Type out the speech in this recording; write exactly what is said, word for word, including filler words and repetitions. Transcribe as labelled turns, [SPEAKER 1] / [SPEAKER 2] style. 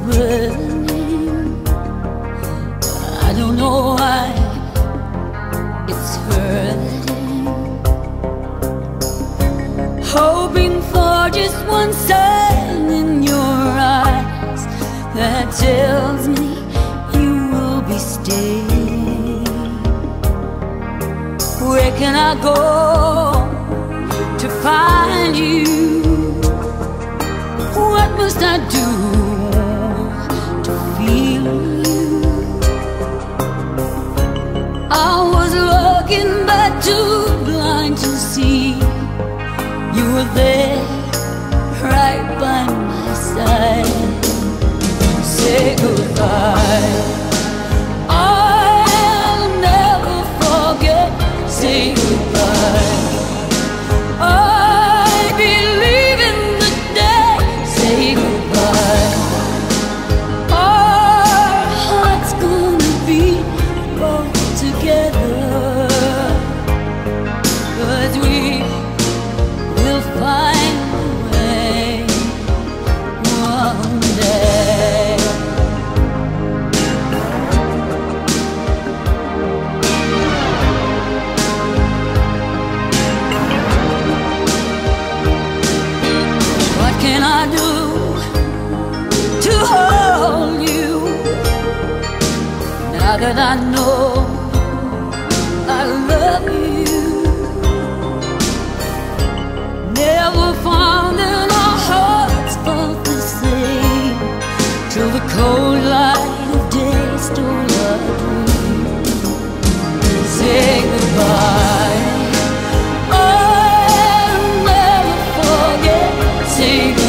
[SPEAKER 1] burning. I don't know why it's hurting. Hoping for just one sign in your eyes that tells me you will be staying. Where can I go to find you? What must I do to feel you? I was looking but too blind to see you were there, right by my side. Say goodbye, I'll never forget. Say goodbye, I believe in the day. Say goodbye, our hearts gonna be both together, 'cause we will find a way one day. What can I do to hold you now that I know I love you? Never found that our hearts felt the same till the cold light of day stole our dream. Say goodbye, I'll never forget. Say goodbye.